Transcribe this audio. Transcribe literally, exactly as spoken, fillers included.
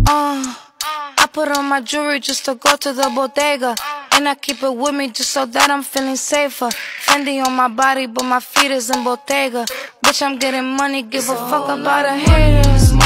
Uh, I put on my jewelry just to go to the bodega, and I keep it with me just so that I'm feeling safer. Fendi on my body, but my feet is in Bottega. Bitch, I'm getting money, give a fuck about the haters.